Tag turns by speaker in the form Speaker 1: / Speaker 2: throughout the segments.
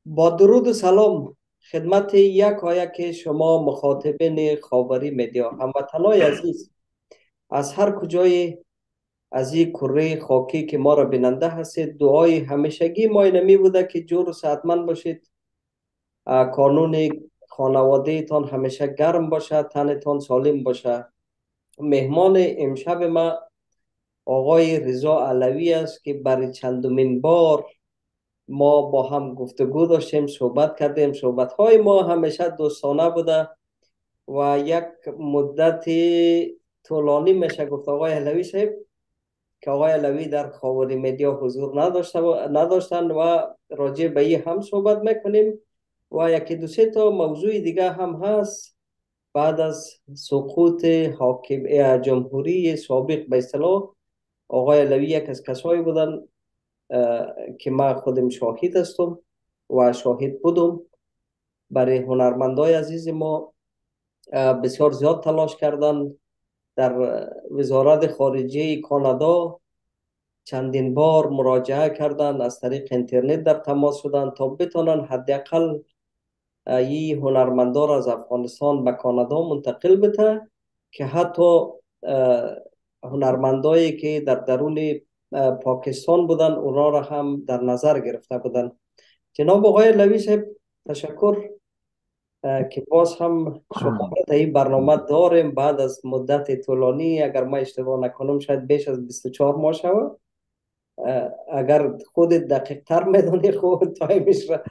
Speaker 1: با درود و سلام خدمت یک شما مخاطبین خاوری مدیا هموطنای عزیز از هر کجای از این کره خاکی که ما را بیننده هستید. دعای همیشگی ما اینمی بوده که جور و صحتمند باشید. کانون خانواده تان همیشه گرم باشه، تنتان سالم باشه. مهمان امشب ما آقای رضا علوی است که برای چندمین بار ما با هم گفتگو داشتیم، صحبت کردیم. صحبت های ما همیشه دوستانه بوده و یک مدت طولانی میشه گفت آقای علوی صاحب که آقای علوی در خاور مدیا حضور نداشتند و راجع به این هم صحبت میکنیم و یکی دو سه تا موضوع دیگه هم هست. بعد از سقوط جمهوری سابق به اصطلاح، آقای علوی یک از کسایی بودن که من خودم شاهد هستم و شاهد بودم. برای هنرمندای عزیز ما بسیار زیاد تلاش کردن. در وزارت خارجه کانادا چندین بار مراجعه کردند، از طریق اینترنت در تماس شدند تا بتونن حداقل این هنرمندا را از افغانستان به کانادا منتقل بته که حتی هنرمندایی که در درون پاکستان بودن اونا را هم در نظر گرفته بودن. جناب آقای لوی صاحب، تشکر که باز هم شما را در این برنامه داریم بعد از مدت طولانی. اگر ما اشتباه نکنم شاید بیش از 24 ماه شود. اگر خود دقیق تر میدونی خود تایمش را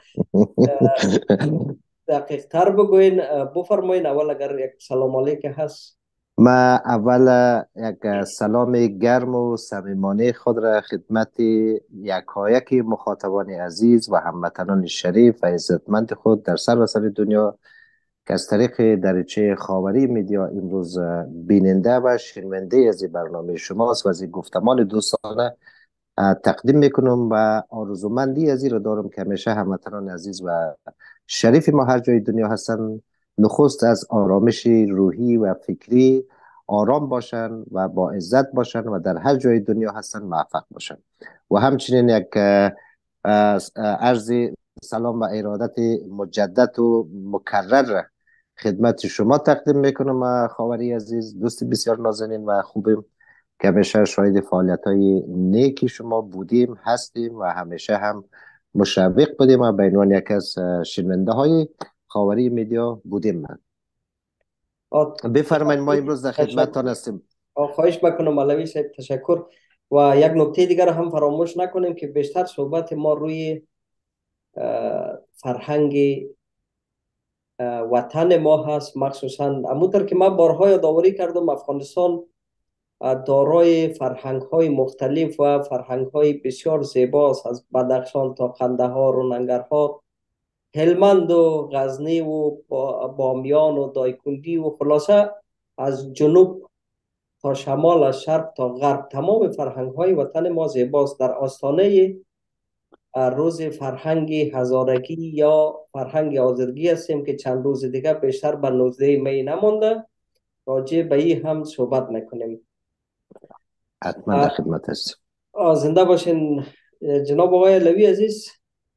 Speaker 1: دقیق تر بگوین. بفرمایین. اول اگر یک سلام علیک هست.
Speaker 2: ما اول یک سلام گرم و صمیمانه خود را خدمت یکایک مخاطبان عزیز و هموطنان شریف و عزتمند خود در سراسر دنیا که از طریق دریچه خاوری میدیا امروز بیننده و شنونده از این برنامه شماست و از این گفتمان دوستانه تقدیم میکنم و آرزومندی از این را دارم که همیشه هموطنان عزیز و شریف ما هر جای دنیا هستن نخست از آرامش روحی و فکری آرام باشن و با عزت باشن و در هر جای دنیا هستن موفق باشن. و همچنین یک عرض سلام و ارادت مجدد و مکرر خدمت شما تقدیم میکنم. خاوری عزیز، دوست بسیار نازنین و خوبیم که همیشه شاهد فعالیت های نیکی شما بودیم هستیم و همیشه هم مشوق بودیم و به عنوان یک از شنونده های خاوری میدیا بودیم. بفرمایید، ما امروز در خدمتتان
Speaker 1: تشکر.
Speaker 2: هستیم.
Speaker 1: خواهش بکنم علوی صاحب، تشکر. و یک نکته دیگر را هم فراموش نکنیم که بیشتر صحبت ما روی فرهنگ وطن ما هست. مخصوصا همونطور که من بارها یادآوری کردم، افغانستان دارای فرهنگ های مختلف و فرهنگ های بسیار زیباست، از بدخشان تا قندهار و ننگرهار، هلمند و غزنی و بامیان و دایکندی و خلاصه از جنوب تا شمال، از شرق تا غرب، تمام فرهنگ های وطن ما زیباست. در آستانه روز فرهنگ هزارگی یا فرهنگ آذرگی هستیم که چند روز دیگه بیشتر به 19 می نمانده. راجع به این هم صحبت میکنیم.
Speaker 2: حتما در خدمت هستیم.
Speaker 1: زنده باشین جناب آقای علوی عزیز.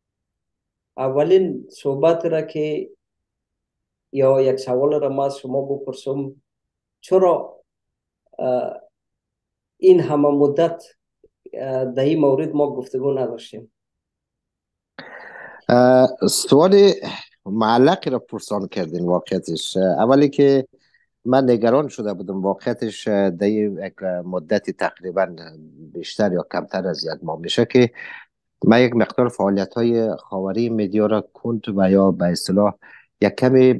Speaker 1: اولین صحبت را که یا یک سوال را ما از شما بپرسم، چرا این همه مدت در این مورد ما گفتگو نداشتیم؟
Speaker 2: سوال معلقی را پرسان کردین. واقعیتش اولی که من نگران شده بودم، واقعیتش در یک مدتی تقریبا بیشتر یا کمتر از یک ماه میشه که من یک مقدار فعالیت های خاوری مدیا را کند و یا به اصطلاح یک کمی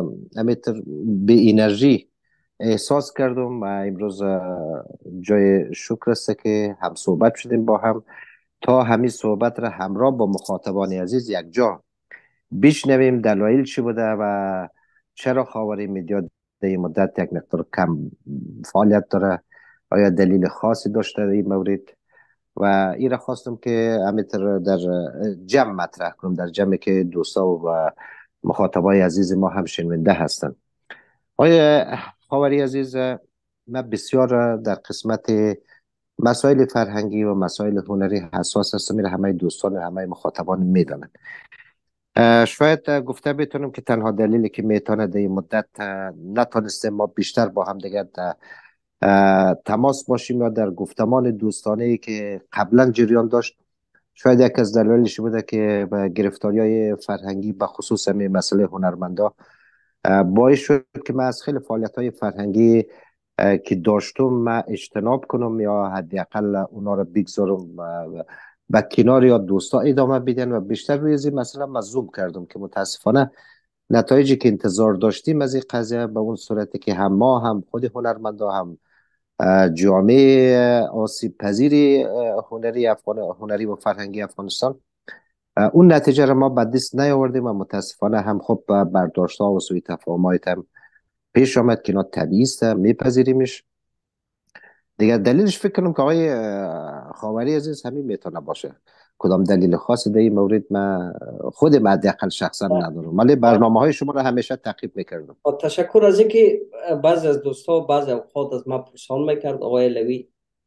Speaker 2: به انرژی احساس کردم و امروز جای شکر است که هم صحبت شدیم با هم تا همین صحبت را همراه با مخاطبان عزیز یک جا بشنویم دلایل چی بوده و چرا خاوری مدیا در این مدت یک مقدار کم فعالیت داره، آیا دلیل خاصی داشته در این مورد. و این را خواستم که همینطور در جمع مطرح کنم، در جمعی که دوستا و مخاطبای عزیز ما هم شنونده هستند. آیا خاوری عزیز، من بسیار در قسمت مسائل فرهنگی و مسائل هنری حساس هستم. میره همه دوستان و همه مخاطبان میدانند. شاید گفته بتونم که تنها دلیلی که میتونه در این مدت نتونستیم ما بیشتر با هم دیگه تماس باشیم یا در گفتمان دوستانه ای که قبلا جریان داشت، شاید یک از دلایلش بوده که به گرفتاری های فرهنگی به خصوص همین مسئله هنرمندا باعث شد که من از خیلی فعالیت های فرهنگی که داشتم من اجتناب کنم یا حداقل اونا رو بگذارم و کنار یا دوستا ادامه بدن و بیشتر روی این مسئله مظلوم کردم که متاسفانه نتایجی که انتظار داشتیم از این قضیه به اون صورتی که هم ما هم خود هنرمندا هم جامعه آسیب پذیری هنری و فرهنگی افغانستان اون نتیجه رو ما به دست نیاوردیم و متاسفانه هم خب برداشت ها و سوء تفاهمات هم پیش آمد که اینا طبیعی است، میپذیریمش دیگه. دلیلش فکر کنم که آقای خاوری عزیز همین میتونه باشه. کدام دلیل خاصی در این مورد من خودم حداقل شخصا ندارم، ولی برنامه های شما رو همیشه تعقیب میکردم.
Speaker 1: با تشکر از اینکه بعضی از دوستا بعضی اوقات از ما پرسان میکرد آقای لوی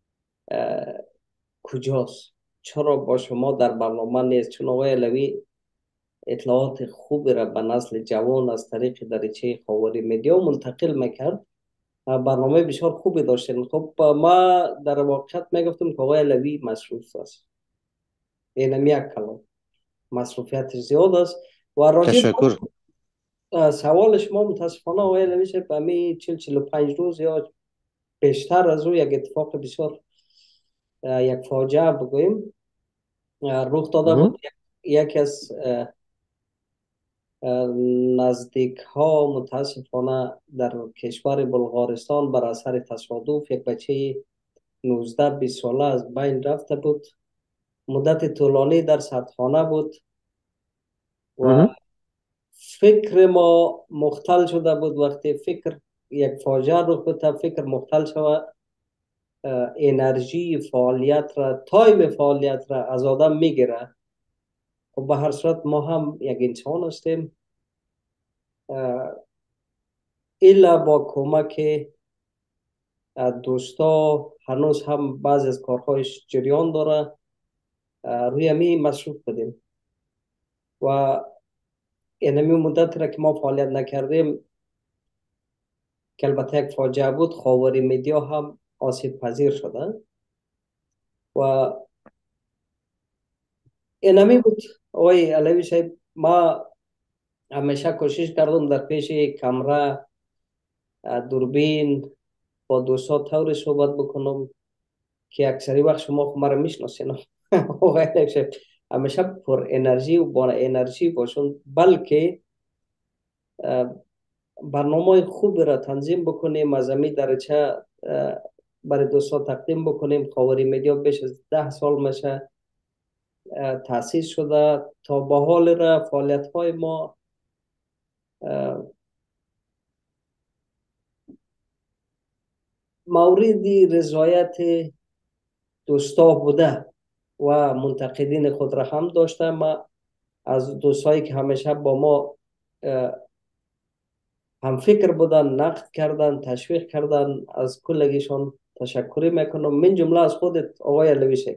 Speaker 1: کجاست، چرا با شما در برنامه نیست؟ چون آقای لوی اطلاعات خوبی را به نسل جوان از طریق دریچه خاوری مدیا منتقل میکرد. برنامه بسیار خوبی داشتیم. خب ما در واقعیت میگفتم که آقای لوی مصروف است، اینم یک کلام مصروفیت زیاد است. و راجع
Speaker 2: تشکر.
Speaker 1: به سوال شما متاسفانه آقای لوی صاحب به می 45 روز یا بیشتر از او یک اتفاق بسیار یک فاجعه بگوییم رخ داده بود. یکی از نزدیک ها متاسفانه در کشور بلغارستان بر اثر تصادف یک بچه 19-20 ساله از بین رفته بود. مدت طولانی در سردخانه بود و فکر ما مختل شده بود. وقتی فکر یک فاجعه رخ بده فکر مختل شود، انرژی فعالیت را تایم فعالیت را از آدم میگیره. خب به هر صورت ما هم یک انسان هستیم، الا با کمک دوستا هنوز هم بعض از کارهایش جریان داره، روی همی مصروف بدیم و اینمی مدت را که ما فعالیت نکردیم که البته یک فاجعه بود، خاوری میدیا هم آسیب پذیر شده و اینمی بود. آقای علوی صاحب ما همیشه کوشش کردم در پیش کمره دوربین با دوستا طور صحبت بکنم که اکثری وقت شما خود مرا میشناسین. آقای علوی صاحب همیشه پر انرژی و با انرژی باشون، بلکه برنامه خوبی را تنظیم بکنیم، از امی درجه برای دوستا تقدیم بکنیم. خاوری میدیا بیش از 10 سال میشه تأسیس شده. تا به حال را فعالیت های ما مورد رضایت دوستا بوده و منتقدین خود را هم داشته. ما از دوستایی که همیشه با ما هم فکر بودن، نقد کردن، تشویق کردن، از کلگیشان تشکری میکنم، من جمله از خودت آقای علوی صاحب.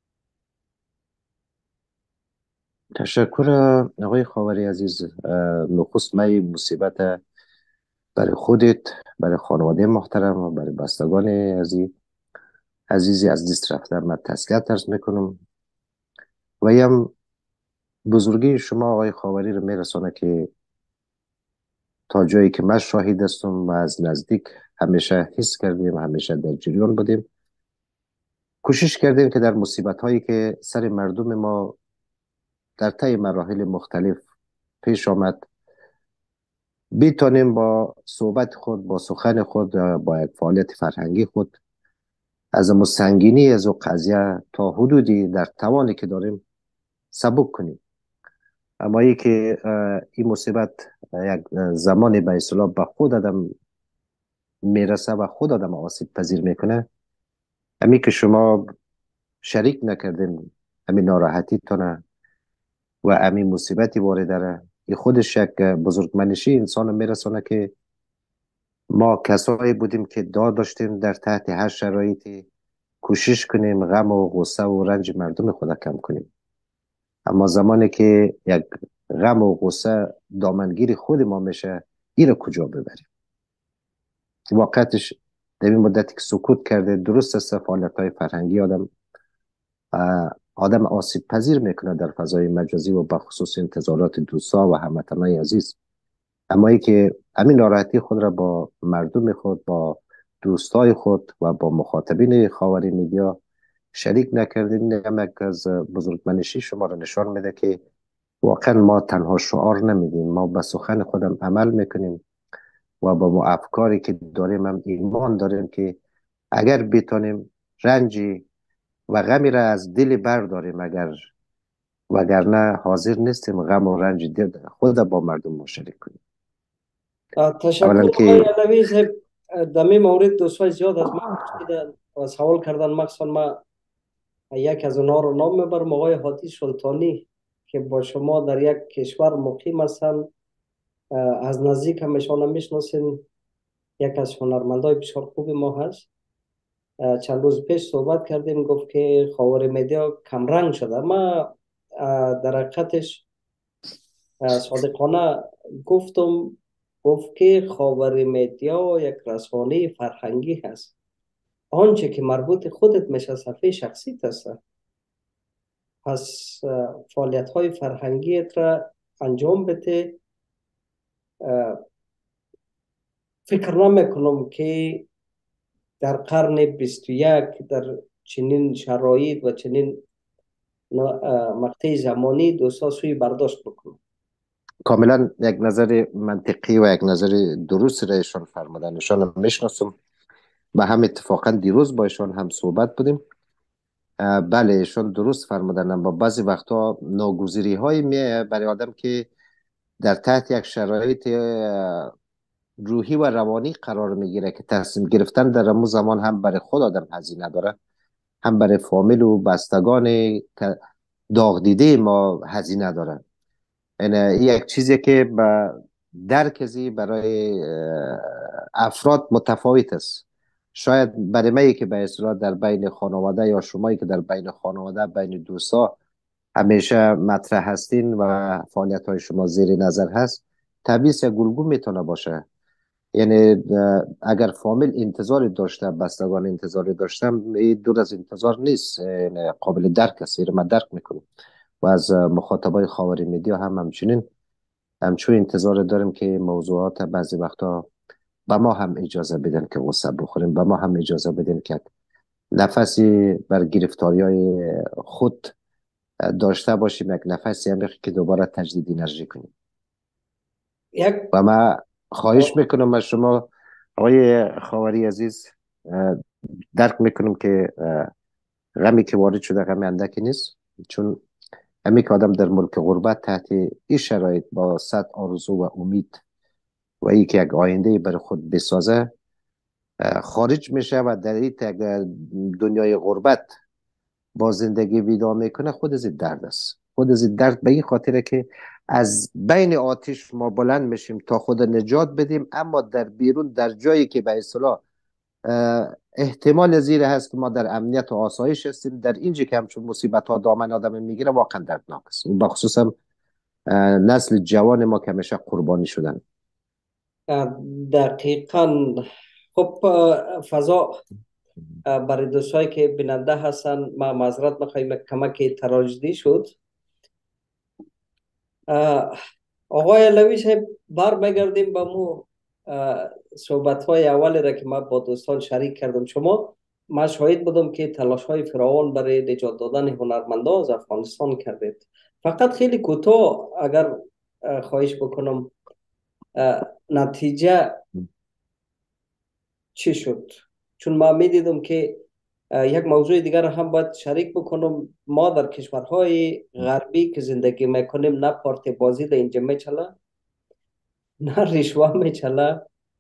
Speaker 2: تشکر آقای خاوری عزیز. نخست من مصیبت برای خودت، برای خانواده محترم و برای بستگان عزیزی از دست رفته من تسلیت عرض میکنم و هم بزرگی شما آقای خاوری رو میرسانه که تا جایی که من شاهد هستم و از نزدیک همیشه حس کردیم، همیشه در جریان بودیم، کوشش کردیم که در مصیبت هایی که سر مردم ما در طی مراحل مختلف پیش آمد بیتونیم با صحبت خود، با سخن خود، با یک فعالیت فرهنگی خود از سنگینی از او قضیه تا حدودی در توانی که داریم سبک کنیم. اما ای که این مصیبت یک زمانی به اصطلاح به خود آدم میرسه و خود آدم آسیب پذیر میکنه، امی که شما شریک نکردین همین ناراحتی تونه و همین مصیبتی وارد داره، این خودش یک بزرگمنشی انسان میرسونه که ما کسایی بودیم که داشتیم در تحت هر شرایطی کوشش کنیم غم و غصه و رنج مردم خود کم کنیم. اما زمانی که یک غم و غصه دامنگیر خود ما میشه، این رو کجا ببریم؟ واقعتش در این مدتی که سکوت کرده، درست است فعالیت های فرهنگی آدم آسیب پذیر میکنه در فضای مجازی و بخصوص انتظارات دوستا و هموطنان عزیز. اما ای که همین ناراحتی خود را با مردم خود، با دوستای خود و با مخاطبین خاوری میدیا شریک نکردین، هم یک از بزرگمنشی شما را نشان میده که واقعا ما تنها شعار نمیدیم، ما به سخن خودم عمل میکنیم و با ما افکاری که داریم هم ایمان داریم که اگر بتانیم رنجی و غمی را از دل برداریم، وگرنه حاضر نیستیم غم و رنج دل خود با مردم مشارک کنیم.
Speaker 1: تشکر
Speaker 2: اولا
Speaker 1: آقای
Speaker 2: که
Speaker 1: علوی صاحب. در این مورد دوستای زیاد از من پرسیدن و سوال کردن، مخصوصا ما یک از اونها رو نام میبرم، آقای هادی سلطانی که با شما در یک کشور مقیم هستند. از نزدیک هم ایشان میشناسین، یک از هنرمندای بسیار خوب ما هست. چند روز پیش صحبت کردیم، گفت که خاور مدیا کمرنگ شده. ما در حقیقتش صادقانه گفتم، گفت که خاور مدیا یک رسانه فرهنگی هست. آنچه که مربوط خودت میشه صفحه شخصیت است، پس فعالیت های فرهنگیت را انجام بده. فکر نمی که در قرن 21 در چنین شرایط و چنین مقطع زمانی دوستا سوی برداشت بکنم.
Speaker 2: کاملا یک نظر منطقی و یک نظر درست را ایشان فرمودن. ایشان هم میشناسم و هم اتفاقا دیروز با ایشان هم صحبت بودیم. بله ایشان درست فرمودن، با بعضی وقتا ناگزیری های می برای آدم که در تحت یک شرایط روحی و روانی قرار میگیره که تصمیم گرفتن در امو زمان هم برای خود آدم هزینه داره، هم برای فامیل و بستگان داغ دیده ما هزینه داره. این یک چیزی که به درکزی برای افراد متفاوت است. شاید برای من که به اصطلاح در بین خانواده یا شمایی که در بین خانواده، بین دوستا همیشه مطرح هستین و فعالیت های شما زیر نظر هست، طبیعی یک گلگو میتونه باشه. یعنی اگر فامیل انتظاری داشته، بستگان انتظاری داشتم، این دور از انتظار نیست، یعنی قابل درک است، این من درک میکنم و از مخاطبای خاوری میدیا هم همچون انتظار داریم که موضوعات بعضی وقتا به ما هم اجازه بدن که غصه بخوریم، به ما هم اجازه بدن که نفسی بر گرفتاری های خود داشته باشیم، یک نفسی هم که دوباره تجدید انرژی کنیم.
Speaker 1: یک
Speaker 2: و من خواهش میکنم از شما آقای خاوری عزیز، درک میکنم که غمی که وارد شده غم اندکی نیست، چون همی که آدم در ملک غربت تحت این شرایط با صد آرزو و امید و ای که یک آینده برای خود بسازه خارج میشه و در این دنیای غربت با زندگی ویدا میکنه، خود از درد است. خود از درد به این خاطره که از بین آتش ما بلند میشیم تا خود نجات بدیم، اما در بیرون، در جایی که به اصطلاح احتمال زیر هست که ما در امنیت و آسایش هستیم، در اینجا که همچون مصیبت ها دامن آدم میگیره، واقعا دردناک است. و بخصوص هم نسل جوان ما که همیشه قربانی شدن.
Speaker 1: دقیقا. خب فضا برای دوستایی که بیننده هستن، ما معذرت میخوایم کمک تراژدی شد. آقای علوی صاحب، بار بگردیم به مو صحبت های اولی را که ما با دوستان شریک کردم. ما شاهد بودم که تلاش های فراوان برای نجات دادن هنرمندان از افغانستان کردید. فقط خیلی کوتاه اگر خواهش بکنم، نتیجه چی شد؟ چون ما میدیدم که یک موضوع دیگر هم باید شریک بکنم. ما در کشورهای غربی که زندگی میکنیم، نه پارتی بازی در اینجا میچله، نه رشوه میچله.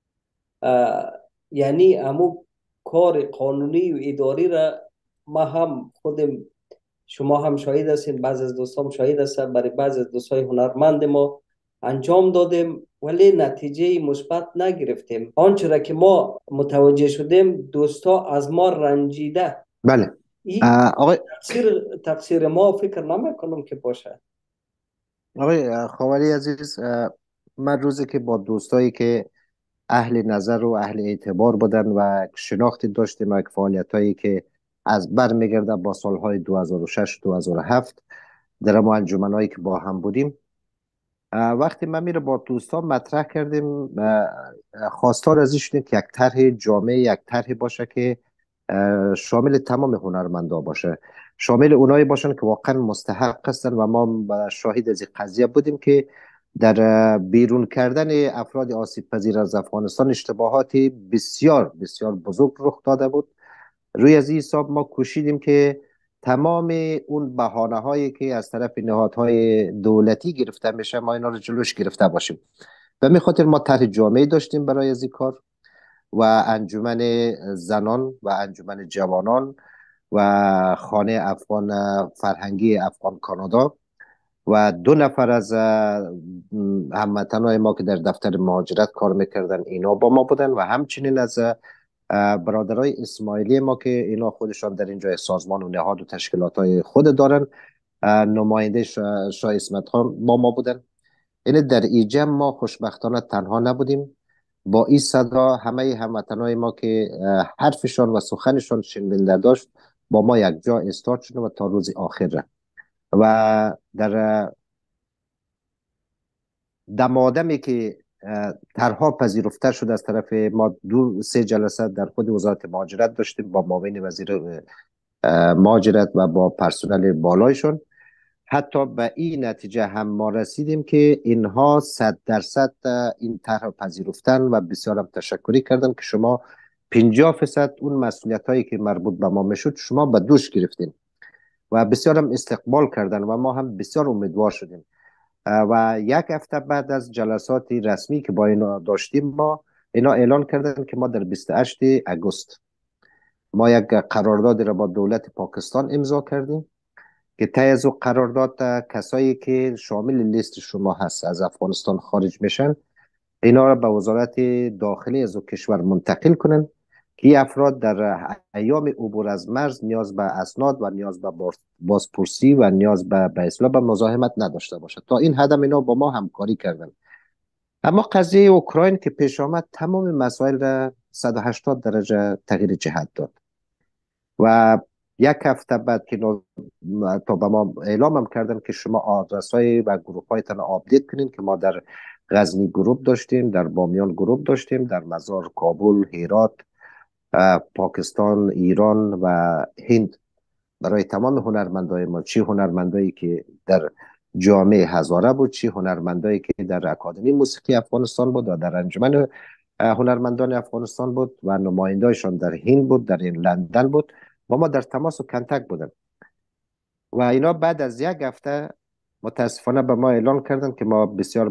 Speaker 1: یعنی امو کار قانونی و اداری را ما هم خودم، شما هم شاهد هستین، بعض از دوستان شاهد هستن، برای بعض از دوستای هنرمند ما انجام دادیم ولی نتیجه مثبت نگرفتیم. آنچه را که ما متوجه شدیم، دوستا از ما رنجیده.
Speaker 2: بله
Speaker 1: این
Speaker 2: آقای
Speaker 1: تقصیر ما فکر نمی کنم که باشه.
Speaker 2: آقای خاوری عزیز، من روزی که با دوستایی که اهل نظر و اهل اعتبار بودن و شناختی داشتیم و فعالیت هایی که از بر میگرده با سالهای 2006 2007 در ما انجمن هایی که با هم بودیم، وقتی من میره با دوستان مطرح کردیم، خواستار از این شدیم که یک طرح جامع، یک طرح باشه که شامل تمام هنرمندا باشه، شامل اونایی باشن که واقعا مستحق هستن و ما شاهد از این قضیه بودیم که در بیرون کردن افراد آسیب پذیر از افغانستان اشتباهاتی بسیار بسیار بزرگ رخ داده بود. روی از این حساب ما کوشیدیم که تمام اون بهانه هایی که از طرف نهادهای دولتی گرفته میشه ما اینا رو جلوش گرفته باشیم. به می خاطر ما طرح جامعی داشتیم برای از این کار و انجمن زنان و انجمن جوانان و خانه افغان فرهنگی افغان کانادا و دو نفر از هموطنهای ما که در دفتر مهاجرت کار میکردن اینا با ما بودن و همچنین از برادرای اسماعیلی ما که اینا خودشان در اینجا سازمان و نهاد و تشکیلات های خود دارن، نماینده شاه اسمت خان با ما بودن. یعنی در این جمع ما خوشبختانه تنها نبودیم. با این صدا همه هموطنهای ما که حرفشان و سخنشان شنونده داشت با ما یک جا استارت شد و تا روز آخر رفت. و در دمادمی که طرحها پذیرفته شد از طرف ما، دو سه جلسه در خود وزارت مهاجرت داشتیم با معاون وزیر مهاجرت و با پرسنل بالایشون. حتی به این نتیجه هم ما رسیدیم که اینها 100% این طرح پذیرفتن و بسیار هم تشکری کردن که شما 50% اون مسئولیت هایی که مربوط به ما میشد شما به دوش گرفتین و بسیار هم استقبال کردن و ما هم بسیار امیدوار شدیم. و یک هفته بعد از جلسات رسمی که با اینا داشتیم ما اینا اعلان کردن که ما در 28 اگست ما یک قرارداد را با دولت پاکستان امضا کردیم که طی از او قرارداد کسایی که شامل لیست شما هست از افغانستان خارج میشن اینا را به وزارت داخلی از او کشور منتقل کنن که این افراد در ایام عبور از مرز نیاز به اسناد و نیاز به بازپرسی و نیاز به اصلاح به مزاحمت نداشته باشد. تا این حد اینا با ما همکاری کردن. اما قضیه اوکراین که پیش آمد تمام مسائل را 180 درجه تغییر جهت داد و یک هفته بعد که تا به ما اعلام هم کردن که شما آدرس های و گروپ هایتان آپدیت کنین که ما در غزنی گروپ داشتیم، در بامیان گروپ داشتیم، در مزار کابل، هرات، پاکستان، ایران و هند. برای تمام هنرمندای ما، چی هنرمندایی که در جامعه هزاره بود، چی هنرمندایی که در اکادمی موسیقی افغانستان بود و در انجمن هنرمندان افغانستان بود و نمایندهایشان در هند بود، در این لندن بود، با ما در تماس و کنتک بودن. و اینا بعد از یک هفته متاسفانه به ما اعلان کردن که ما بسیار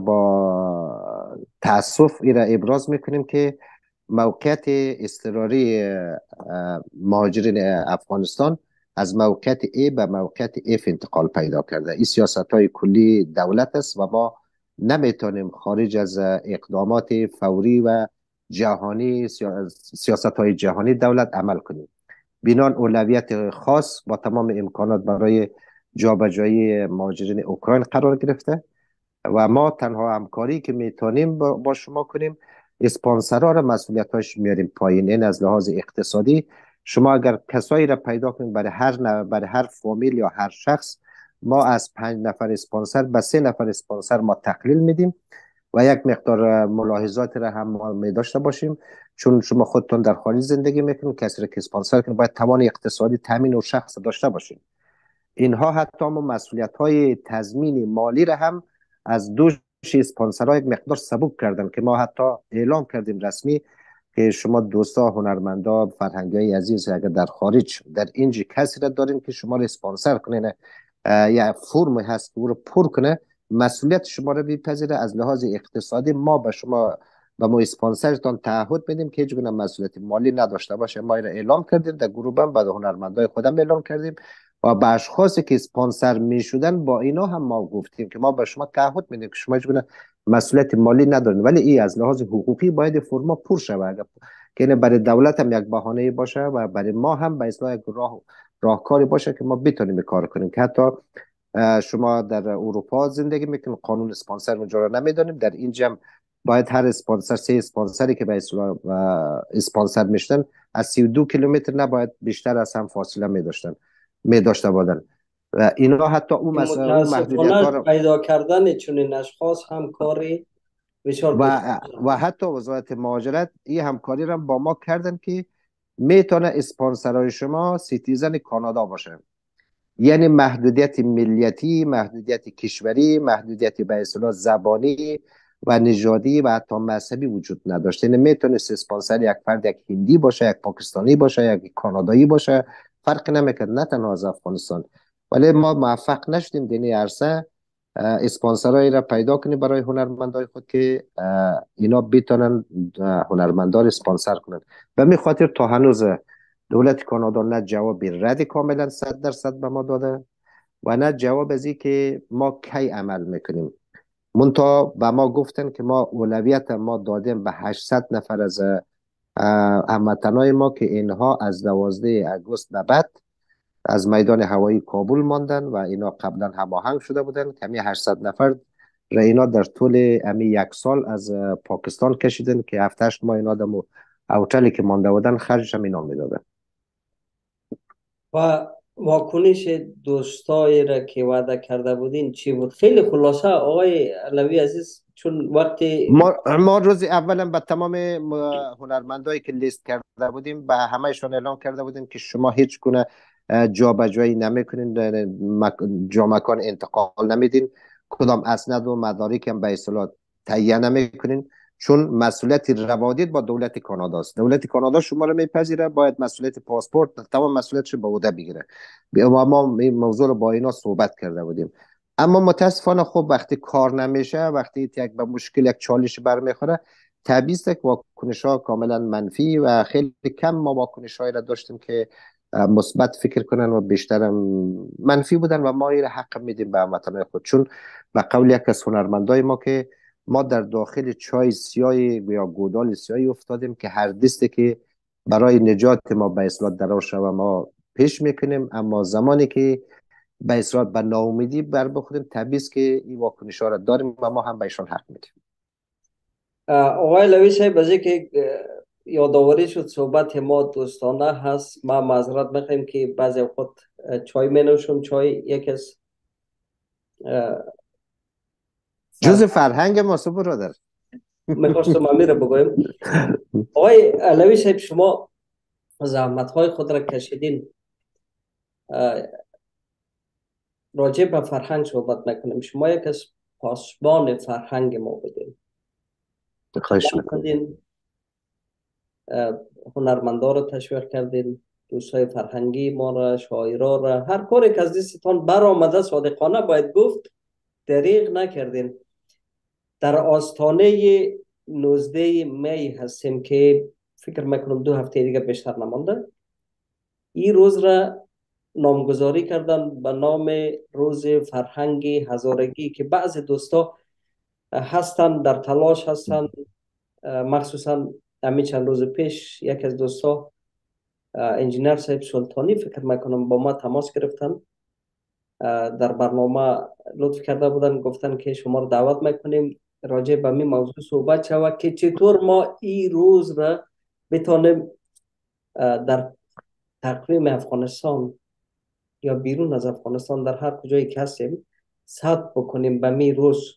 Speaker 2: با تاسف ایرا ابراز میکنیم که موقعیت اضطراری مهاجرین افغانستان از موقعیت A به موقعیت F انتقال پیدا کرده. این سیاست های کلی دولت است و ما نمیتونیم خارج از اقدامات فوری و جهانی، سیاست های جهانی دولت عمل کنیم. بنان اولویت خاص با تمام امکانات برای جابجایی مهاجرین اوکراین قرار گرفته و ما تنها همکاری که میتونیم با شما کنیم اسپانسرها را مسئولیتاش میاریم پایین. این از لحاظ اقتصادی شما اگر کسایی را پیدا کنید برای هر فامیل یا هر شخص ما از 5 نفر اسپانسر به 3 نفر اسپانسر ما تقلیل میدیم و یک مقدار ملاحظات را هم ما می داشته باشیم، چون شما خودتون در خارج زندگی میکنید، کسی را که اسپانسر کنید باید توان اقتصادی تامین و شخص داشته باشید. اینها حتی ما مسئولیت های تضمین مالی را هم از دوش اسپانسرها یک مقدار سبک کردن که ما حتی اعلام کردیم رسمی که شما دوستا هنرمندا فرهنگی های عزیز اگر در خارج در اینجا کسی را دارین که شما را اسپانسر کنین یا فرم هست که او رو پر کنه، مسئولیت شما رو بپذیره. از لحاظ اقتصادی ما به شما به ما اسپانسرتان تعهد بدیم که هیچ گونه مسئولیت مالی نداشته باشه. ما این اعلام کردیم در گروه هم بعد هنرمندای خودم اعلام کردیم و به اشخاصی که اسپانسر می شدن با اینا هم ما گفتیم که ما به شما تعهد میدیم که شما هیچ گونه مسئولیت مالی ندارین، ولی این از لحاظ حقوقی باید فرما پر شود که برای دولت هم یک بهانه باشه و برای ما هم به اصلاح راهکاری باشه که ما بتونیم کار کنیم که حتی شما در اروپا زندگی میکنید، قانون اسپانسر اونجا رو نمیدانیم. در اینجا هم باید هر اسپانسر، سه اسپانسری که به اصطلاح اسپانسر میشدن از 32 کیلومتر نباید بیشتر از هم فاصله می داشته بودن. و اینا حتی اون محدودیت ها
Speaker 1: متاسفانه
Speaker 2: رو
Speaker 1: پیدا کردن چنین اشخاص هم کاری بسیار دشوار است.
Speaker 2: و حتی وزارت مهاجرت این همکاری رو با ما کردن که میتونه اسپانسرای شما سیتیزن کانادا باشه. یعنی محدودیت ملیتی، محدودیت کشوری، محدودیت به اصطلاح زبانی و نژادی و حتی مذهبی وجود نداشت. یعنی میتونست اسپانسر یک فرد یک هندی باشه، یک پاکستانی باشه، یک کانادایی باشه، فرق نمیکرد، نه تنها از افغانستان. ولی ما موفق نشدیم در این عرصه اسپانسرایی را پیدا کنیم برای هنرمندای خود که اینا بتونن هنرمندان اسپانسر کنند. به می خاطر تا هنوز دولت کانادا نه جواب رد کاملا 100% به ما داده و نه جواب از این که ما کی عمل میکنیم. منتها به ما گفتن که ما اولویت ما دادیم به 800 نفر از هموطنای ما که اینها از 12 اگست به بعد از میدان هوایی کابل ماندن و اینا قبلا هماهنگ شده بودن. کمی 800 نفر را اینا در طول امی یک سال از پاکستان کشیدن که 7 ماه اینا دمو هتلی که مانده بودن خرجش هم اینا میدادن.
Speaker 1: و واکنش دوستایی را که وعده کرده بودین چی بود؟ خیلی خلاصه آقای علوی عزیز، چون وقتی
Speaker 2: ما روز اولم به تمام هنرمندایی که لیست کرده بودیم به همهشون اعلام کرده بودیم که شما هیچ گونه جابجایی نمیکنین، جا مکان انتقال نمیدین، کدام اسناد و مدارک هم به اصطلاح تهیه نمیکنین، چون مسئولیت روادید با دولت کانادا است. دولت کانادا شما رو میپذیره، باید مسئولیت پاسپورت تمام مسئولیتش به عهده بگیره. ما این موضوع رو با اینا صحبت کرده بودیم. اما متاسفانه خب وقتی کار نمیشه، وقتی یک به مشکل یک چالش برمیخوره، طبیعی است که واکنش ها کاملا منفی و خیلی کم ما واکنش هایی را داشتیم که مثبت فکر کنن و بیشتر منفی بودن و ما این حق میدیم به هموطنان خود. چون به قول یک از هنرمندای ما که ما در داخل چای سیاه یا گودال سیاهی افتادیم که هر دستی که برای نجات ما به اصلاح درار شود ما پیش میکنیم، اما زمانی که به اصرار به ناامیدی بر بخوریم، طبیعی است که این واکنش ها را داریم و ما هم به ایشان حق میدیم.
Speaker 1: آقای لوی صاحب، از که یادآوری شد صحبت ما دوستانه هست، ما معذرت میخوایم که بعضی اوقات چای می نوشم. چای یک از
Speaker 2: جز فرهنگ ما برادر.
Speaker 1: میخواستم امیر رو بگویم. آقای علوی صاحب، شما زحمت های خود را کشیدین. راجع به فرهنگ صحبت میکنیم، شما یک از پاسبان فرهنگ ما بودین.
Speaker 2: خواهش
Speaker 1: کلام
Speaker 2: میکنم.
Speaker 1: کردین، هنرمندا رو تشویق کردین، دوستای فرهنگی ما را، شاعرا را، هر کاری که از دستتان برآمده صادقانه باید گفت دریغ نکردین. در آستانه 19 می هستیم که فکر میکنم 2 هفته دیگه بیشتر نمانده. این روز را نامگذاری کردن به نام روز فرهنگ هزارگی که بعض دوستا هستن در تلاش هستن. مخصوصا همین چند روز پیش یک از دوستا انجینر صاحب سلطانی فکر میکنم با ما تماس گرفتن، در برنامه لطف کرده بودن، گفتن که شما رو دعوت میکنیم راجع به این موضوع صحبت شود که چطور ما این روز را بتانیم در تقویم افغانستان یا بیرون از افغانستان در هر کجایی که هستیم ثبت بکنیم به می روز.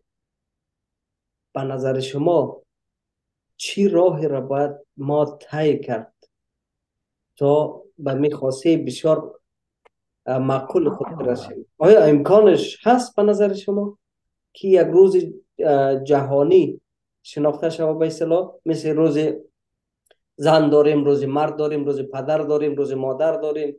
Speaker 1: به نظر شما چی راهی را باید ما طی کرد تا به می خواسته بسیار معقول خود برسیم؟ آیا امکانش هست به نظر شما که یک روز جهانی شناخته شود به اصطلاح، مثل روز زن داریم، روز مرد داریم، روز پدر داریم، روز مادر داریم؟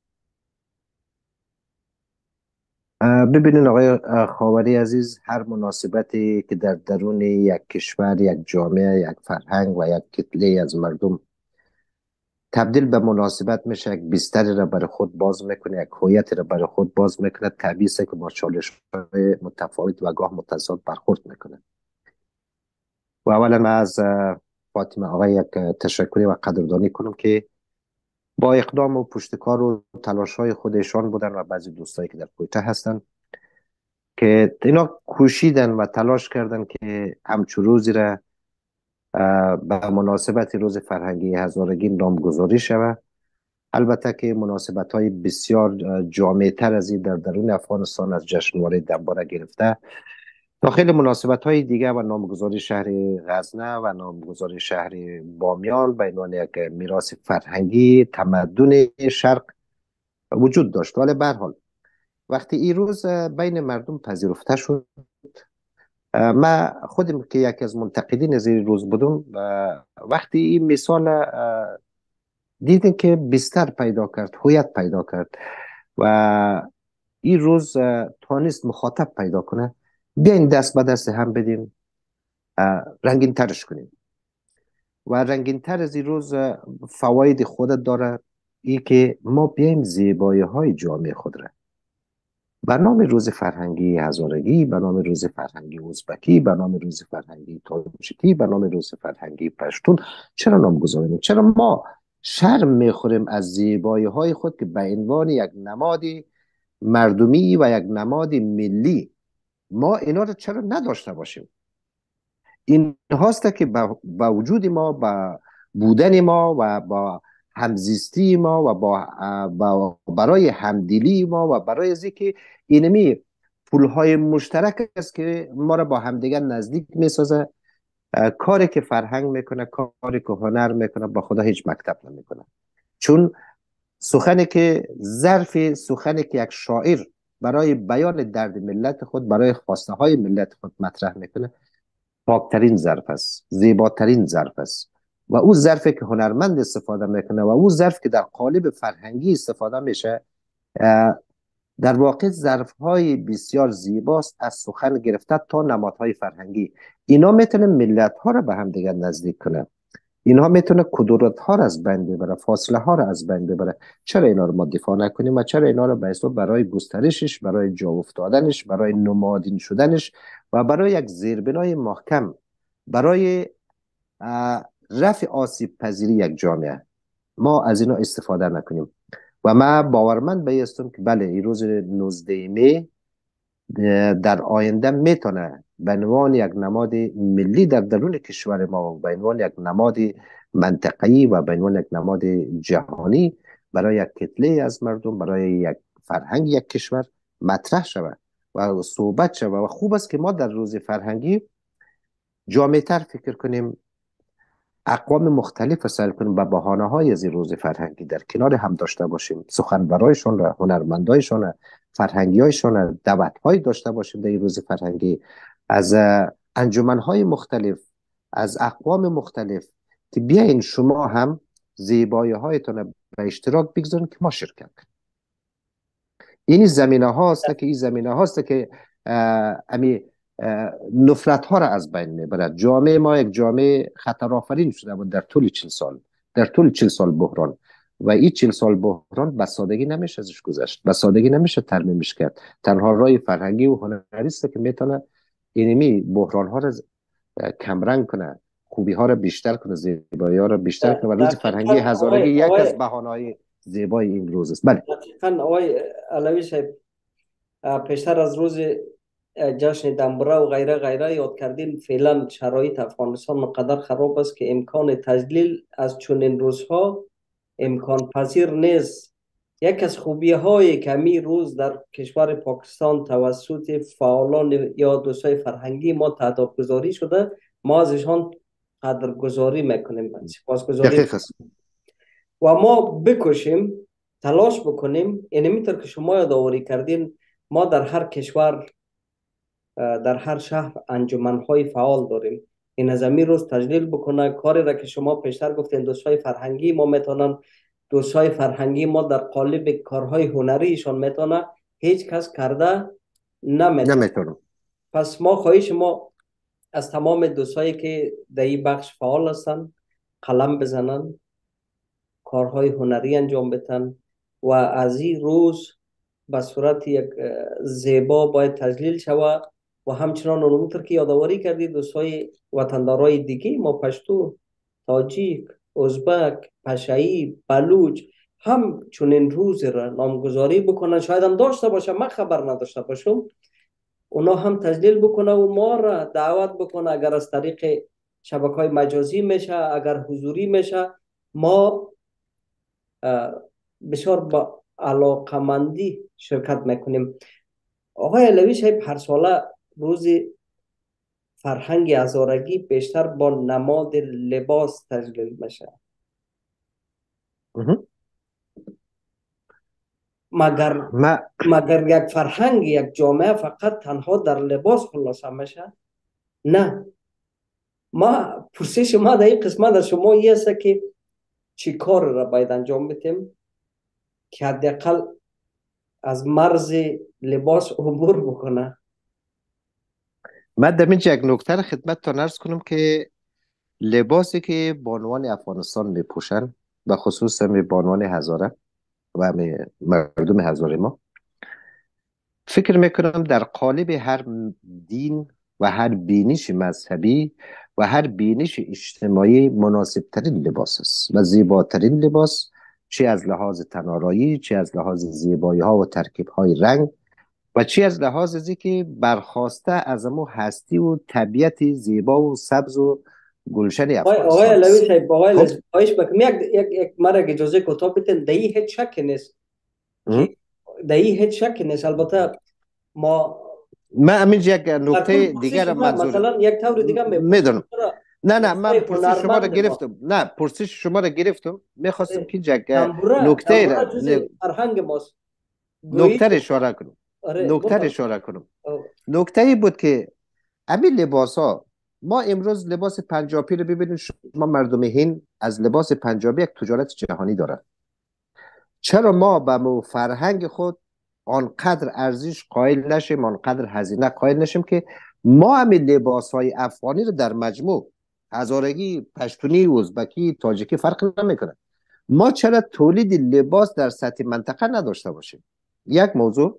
Speaker 2: ببینین آقای خاوری عزیز، هر مناسبتی که در درون یک کشور، یک جامعه، یک فرهنگ و یک کتله از مردم تبدیل به مناسبت میشه، یک بستری را برای خود باز میکنه، یک هویت را برای خود باز میکنه، طبیعی است که با چالش متفاوت و گاه متضاد برخورد میکنه. و اولا من از فاطمه آقای یک تشکری و قدردانی کنم که با اقدام و پشتکار و تلاش های خودشان بودن و بعضی دوستایی که در کویته هستن که اینا کوشیدن و تلاش کردن که همچون روزی را به مناسبت روز فرهنگی هزارگی نامگذاری شود. البته که مناسبت های بسیار جامع تر از این در درون افغانستان از جشنواره دنباره گرفته تا خیلی مناسبت های دیگه و نامگذاری شهر غزنه و نامگذاری شهر بامیان به عنوان یک میراث فرهنگی تمدن شرق وجود داشت. ولی به هر حال وقتی این روز بین مردم پذیرفته شد، ما خودم که یکی از منتقدین از این روز بودم، وقتی این مثال دیدیم که بستر پیدا کرد، هویت پیدا کرد و این روز تانست مخاطب پیدا کنه، بیاین دست به دست هم بدیم رنگین ترش کنیم. و رنگین تر از این روز فواید خود داره، ای که ما بیایم زیبایی های جامعه خود را به نام روز فرهنگی هزارگی، به نام روز فرهنگی ازبکی، به نام روز فرهنگی تاجیکی، به نام روز فرهنگی پشتون چرا نامگذاری نکنیم؟ چرا ما شرم میخوریم از زیبایی های خود که به عنوان یک نماد مردمی و یک نماد ملی ما اینا رو چرا نداشته باشیم؟ این هاست که با وجود ما، با بودن ما و با همزیستی ما و برای همدلی ما و برای از که اینمی پولهای مشترک است که ما را با همدیگر نزدیک میسازه. کاری که فرهنگ میکنه، کاری که هنر میکنه، با خدا هیچ مکتب نمیکنه. چون سخنی که یک شاعر برای بیان درد ملت خود، برای خواسته های ملت خود مطرح میکنه، پاکترین ظرف است، زیباترین ظرف است. و او ظرفی که هنرمند استفاده میکنه و او ظرف که در قالب فرهنگی استفاده میشه، در واقع ظرف های بسیار زیباست، از سخن گرفته تا نمادهای فرهنگی. اینا میتونه ملت ها را به هم دیگر نزدیک کنه، اینها میتونه کدورت ها را از بین ببره، فاصله ها را از بین ببره. چرا اینا رو ما دفاع نکنیم و چرا اینا رو به حساب برای گسترشش، برای جا افتادنش، برای نمادین شدنش و برای یک زیربنای محکم برای رفع آسیب پذیری یک جامعه ما از اینا استفاده نکنیم؟ و ما باورمند به هستم که بله، این روز 19 می در آینده میتونه به عنوان یک نماد ملی در درون کشور ما، به عنوان یک نماد منطقه‌ای و به عنوان یک نماد جهانی برای یک کتله از مردم، برای یک فرهنگ یک کشور مطرح شود و صحبت شود. و خوب است که ما در روز فرهنگی جامع‌تر فکر کنیم، اقوام مختلف سعی کنیم به بهانه های از این روز فرهنگی در کنار هم داشته باشیم، سخنورایشان را، هنرمندایشان را، فرهنگی هایشان را، دعوت های داشته باشیم در این روز فرهنگی از انجمن های مختلف، از اقوام مختلف، که بیاین شما هم زیبایی هایتان به اشتراک بگذارین که ما شرکت کنیم. این زمینه هاست که امی نفرت ها را از بین میبرد. جامعه ما یک جامعه خطرآفرین شده بود در طول 40 سال بحران، و این 40 سال بحران به سادگی نمیشه ازش گذشت، به سادگی نمیشه ترمیمش کرد. تنها راه فرهنگی و هنری است که میتونه اینمی بحران ها را کمرنگ کنه، خوبی ها را بیشتر کنه، زیبایی ها را بیشتر کنه. و روز فرهنگی هزارگی یک از بهانه های زیبای این روز است. بله
Speaker 1: دقیقاً آقای علوی صاحب، پیشتر از روز جشن دنبره و غیره غیره یاد کردین، فعلا شرایط افغانستان مقدر خراب است که امکان تجلیل از چنین روزها امکان پذیر نیست. یک از خوبی های کمی روز در کشور پاکستان توسط فعالان یا دوستای فرهنگی ما تعداد گذاری شده، ما ازشان قدرگذاری میکنیم، سپاسگزاری و ما بکشیم، تلاش بکنیم. اینمیطور که شما یادآوری کردین، ما در هر کشور، در هر شهر انجمنهای فعال داریم. این از امی روز تجلیل بکنه کاری را که شما پیشتر گفتین دوستای فرهنگی ما میتونن، دوستای فرهنگی ما در قالب کارهای هنریشان میتونه، هیچ کس کرده نمیتونه. پس ما خواهش ما از تمام دوستایی که در این بخش فعال هستن قلم بزنن، کارهای هنری انجام بدن و از این روز به صورت یک زیبا باید تجلیل شود. و همچنان اونمونطور که یادآوری کردید دوستای وطندارای دیگه ما، پشتو، تاجیک، ازبک، پشایی، بلوچ، هم چنین روز را نامگذاری بکنن، شاید هم داشته باشه من خبر نداشته باشم، اونا هم تجلیل بکنه و ما را دعوت بکنه. اگر از طریق شبکه‌های مجازی میشه، اگر حضوری میشه، ما بسیار با علاقمندی شرکت میکنیم. آقای علوی صاحب، هر ساله روز فرهنگ هزارگی بیشتر با نماد لباس تجلیل میشه. مگر
Speaker 2: ما
Speaker 1: مگر یک فرهنگ، یک جامعه فقط تنها در لباس خلاصه میشه؟ نه. ما پرسش ما در این قسمت از شما این است که چی کار را باید انجام بدیم که حداقل از مرز لباس عبور بکنه.
Speaker 2: من در اینجا یک نکته را خدمتتان عرض کنم که لباسی که بانوان افغانستان می پوشن و خصوص می بانوان هزاره و می مردم هزاره ما، فکر میکنم در قالب هر دین و هر بینش مذهبی و هر بینش اجتماعی مناسب ترین لباس است و زیباترین لباس، چه از لحاظ تنارایی، چه از لحاظ زیبایی ها و ترکیب های رنگ، و چی از لحاظ ازی که برخواسته از امو هستی و طبیعت زیبا و سبز و گلشن
Speaker 1: آقای
Speaker 2: افغانستان
Speaker 1: علوی
Speaker 2: است.
Speaker 1: صاحب، آقای
Speaker 2: خب.
Speaker 1: لازم خواهش بکنم یک مرا اجازه کوتاه بدین. در این هیچ شک نیست که
Speaker 2: اه.
Speaker 1: در این هیچ شک نیست. البته ما
Speaker 2: من همینجا یک
Speaker 1: در طول
Speaker 2: نکته
Speaker 1: پرسش
Speaker 2: دیگر
Speaker 1: ما
Speaker 2: منظور
Speaker 1: مثلا یک طور دیگه میپرسیم،
Speaker 2: میدونم.
Speaker 1: چرا
Speaker 2: نه نه، من
Speaker 1: لباس
Speaker 2: پرسش شما را
Speaker 1: هنرمند ما،
Speaker 2: گرفتم، نه پرسش شما را گرفتم، میخواستم که یک نکته
Speaker 1: تنبوره
Speaker 2: را
Speaker 1: جز فرهنگ ماست. گویی
Speaker 2: نکته را اشاره کنم.
Speaker 1: آره
Speaker 2: نکته را
Speaker 1: بفرم.
Speaker 2: اشاره کنم. نکته ای بود که همین لباس ها، ما امروز لباس پنجابی رو ببینید، شما مردم هند از لباس پنجابی یک تجارت جهانی داره. چرا ما به مو فرهنگ خود آنقدر ارزش قائل نشیم، آنقدر هزینه قائل نشیم که ما همین لباس های افغانی رو در مجموع هزارگی، پشتونی، ازبکی، تاجیکی فرق نمیکنه، ما چرا تولید لباس در سطح منطقه نداشته باشیم؟ یک موضوع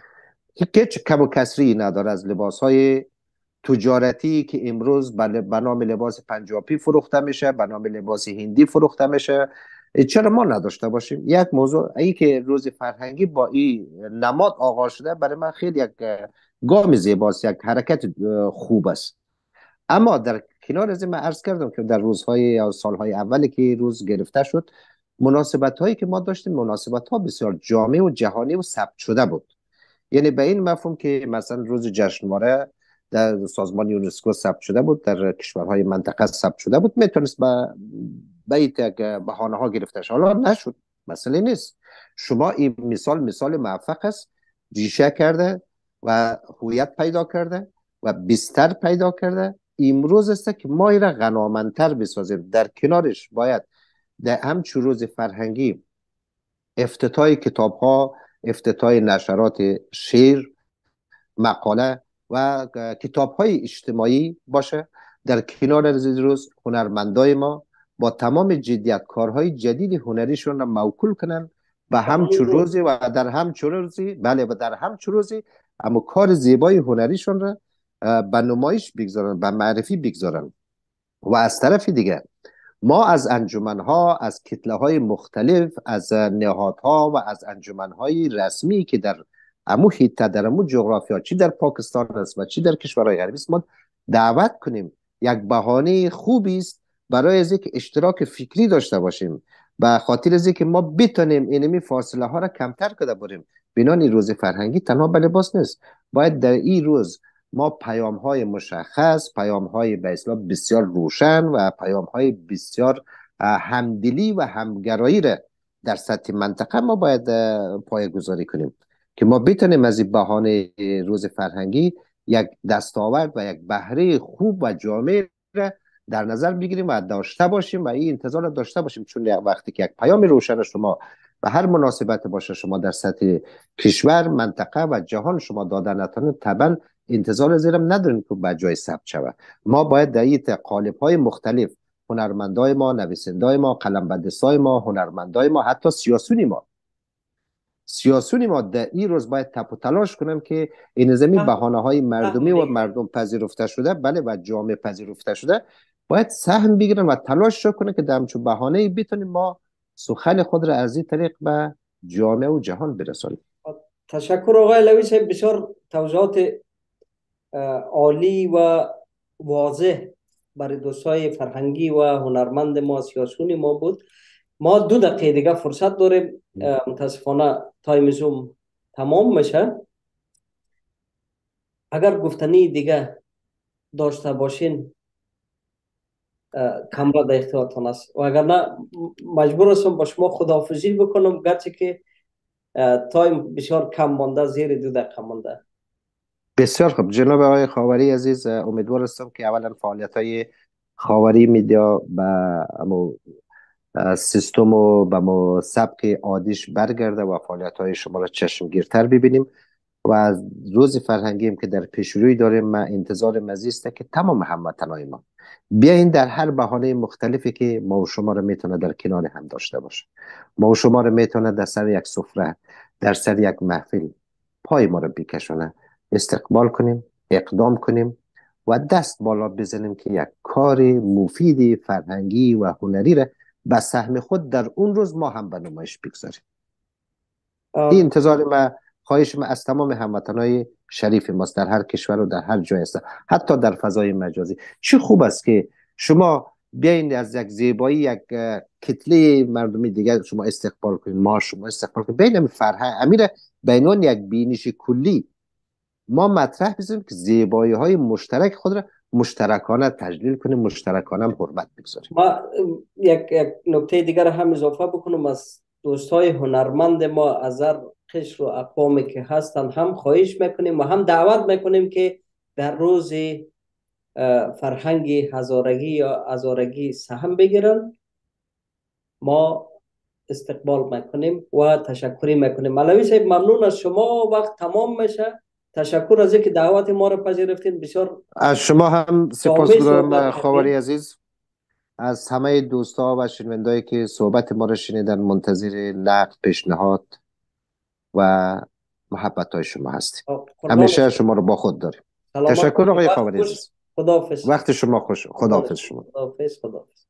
Speaker 2: که هیچ کم و کسری نداره از لباس های تجارتی که امروز به نام لباس پنجابی فروخته میشه، به نام لباس هندی فروخته میشه، چرا ما نداشته باشیم؟ یک موضوع ای که روز فرهنگی با این نماد آغاز شده، برای من خیلی یک گام زیباست، یک حرکت خوب است. اما در کنار از این من عرض کردم که در روزهای یا سالهای اولی که روز گرفته شد، مناسبت هایی که ما داشتیم مناسبت ها بسیار جامع و جهانی و ثبت شده بود. یعنی به این مفهوم که مثلا روز جشنواره در سازمان یونسکو ثبت شده بود، در کشورهای منطقه ثبت شده بود، میتونست به این بهانه ها گرفته شد. حالا نشد، مسئله نیست. شما این مثال موفق است، ریشه کرده و هویت پیدا کرده و بستر پیدا کرده. امروز است که ما این را غنامندتر بسازیم. در کنارش باید در همچون روز فرهنگی افتتاح کتاب ها، افتتاح نشرات شعر، مقاله و کتاب های اجتماعی باشه. در کنار روز هنرمندای ما با تمام جدیت کارهای جدید هنریشون را موکول کنن و همچون روزی و در همچون روزی، بله، و در همچون روزی اما کار زیبای هنریشون را به نمایش بگذارن، به معرفی بگذارن. و از طرف دیگه ما از انجمنها، از کتله مختلف، از نهادها و از انجمنهای رسمی که در امو حیطه، در امو جغرافیا، چی در پاکستان است و چی در کشورهای غربی است، ما دعوت کنیم. یک بهانه خوبی است برای از اینکه اشتراک فکری داشته باشیم، به خاطر از اینکه ما بتونیم اینمی فاصله ها را کمتر کرده بریم. بنان روز فرهنگی تنها به لباس نیست، باید در این روز ما پیام های مشخص، پیام های به اصطلاح بسیار روشن و پیام های بسیار همدلی و همگرایی را در سطح منطقه ما باید پایه گذاری کنیم که ما بتونیم از این بهانه روز فرهنگی یک دستاورد و یک بهره خوب و جامع را در نظر بگیریم و داشته باشیم و این انتظار را داشته باشیم. چون وقتی که یک پیام روشن شما به هر مناسبت باشه، شما در سطح کشور، منطقه و جهان شما دادن نتونه، طبعا انتظار زیرم نداریم که به جای ثبت شود. ما باید در این قالب های مختلف، هنرمندای ما، نویسندای ما، قلمبدستای ما، هنرمندای ما، حتی سیاسونی ما در این روز باید تپ و تلاش کنن که این زمین بهانه های مردمی و مردم پذیرفته شده، بله، و جامعه پذیرفته شده، باید سهم بگیرن و تلاش کنن که در همچون بهانه بتونیم ما سخن خود را از این طریق به جامعه و جهان برسانیم.
Speaker 1: تشکر آقای علوی صاحب، بسیار توضیحات عالی و واضح برای دوستای فرهنگی و هنرمند ما، سیاسیون ما بود. ما 2 دقیقه دیگه فرصت داریم، متاسفانه تایم زوم تمام میشه. اگر گفتنی دیگه داشته باشین کامرا در اختیارتان است، و اگر نه مجبور هستم با شما خداحافظی بکنم، گرچه که تایم بسیار کم مانده، زیر 2 دقیقه مانده.
Speaker 2: بسیار خوب جناب آقای خاوری عزیز، امیدوار هستم که اولا فعالیت های خاوری میدیا به سیستم و به سبک عادیش برگرده و فعالیت های شما را چشمگیرتر ببینیم و از روز فرهنگی هم که در پیش روی داریم، من انتظار مزیسته که تمام هموطنان ما بیاین در هر بهانه مختلفی که ما و شما را میتونه در کنار هم داشته باشه. ما و شما را میتونه در سر یک سفره، در سر یک محفل پای ما را بکشونه، استقبال کنیم، اقدام کنیم و دست بالا بزنیم که یک کار مفید فرهنگی و هنری را به سهم خود در اون روز ما هم به نمایش بگذاریم. این انتظار ما، خواهش ما از تمام هموطنای شریف ماست در هر کشور و در هر جای است، حتی در فضای مجازی. چه خوب است که شما بیاین از یک زیبایی یک کتله مردمی دیگر شما استقبال کنید، ما شما استقبال کنید، بین فرهنگ امیر بینون یک بینش کلی ما مطرح بزنیم که زیبایی های مشترک خود را مشترکانه تجلیل کنیم، مشترکانه هم حرمت بگذاریم.
Speaker 1: ما یک نکته دیگر هم اضافه بکنم، از دوستای هنرمند ما از هر قشر و اقوامی که هستند هم خواهش میکنیم و هم دعوت میکنیم که در روز فرهنگ هزارگی یا هزارگی سهم بگیرن. ما استقبال میکنیم و تشکری میکنیم. مولوی صاحب ممنون از شما، وقت تمام میشه. تشکر از اینکه دعوت ما رو پذیرفتین. بسیار
Speaker 2: از شما هم
Speaker 1: جامع
Speaker 2: سپاسگزارم
Speaker 1: صحبت
Speaker 2: خاوری
Speaker 1: کردین.
Speaker 2: عزیز. از همه دوستا و شنوندایی که صحبت ما را شنیدن منتظر نقد، پیشنهاد و محبت های شما هستیم.
Speaker 1: قربان
Speaker 2: همیشه
Speaker 1: شما.
Speaker 2: شما رو با خود داریم.
Speaker 1: سلامت
Speaker 2: تشکر
Speaker 1: باشید.
Speaker 2: آقای
Speaker 1: وقت
Speaker 2: خاوری
Speaker 1: خوش.
Speaker 2: عزیز.
Speaker 1: خداحافظ.
Speaker 2: وقت شما خوش.
Speaker 1: قربان
Speaker 2: خداحافظ
Speaker 1: شما.
Speaker 2: شما.
Speaker 1: خداحافظ. خداحافظ.